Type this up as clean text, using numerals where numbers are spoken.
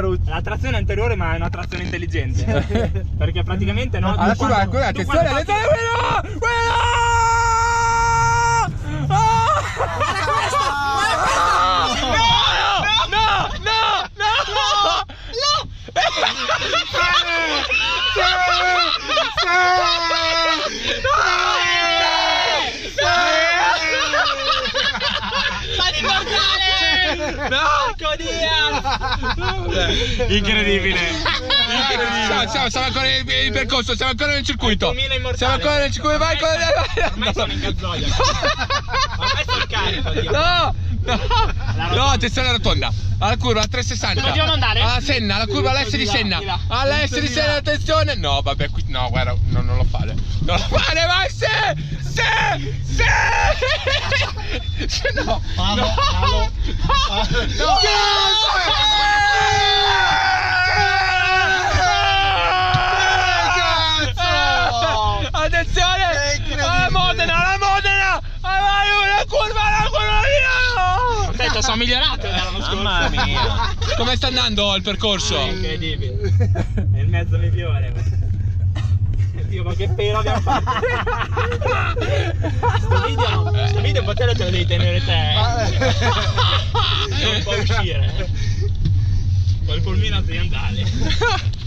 brutta. La trazione anteriore, ma è una trazione intelligente. Perché praticamente no. Alla curva, attenzione, attenzione, quello! Guarda questo! Incredibile. Siamo ancora in percorso, siamo ancora nel circuito. Siamo ancora nel circuito, vai. Ormai sono in gazzoia. Ormai sono carico. No, attenzione alla rotonda. Alla curva, a 360. Dobbiamo andare? Alla Senna, alla curva all'S di Senna. All'S di Senna, attenzione. No, vabbè, qui no, guarda, non lo fare. Non lo fare, vai, no. Attenzione! Alla Modena! La curva via! Ho detto, sono migliorato dall'anno scorso. Mamma mia. Come sta andando il percorso? Incredibile. È il mezzo migliore. Dio, ma che pelo abbiamo fatto. Sto video te lo devi tenere te. Non può uscire. Col polmino aziendale.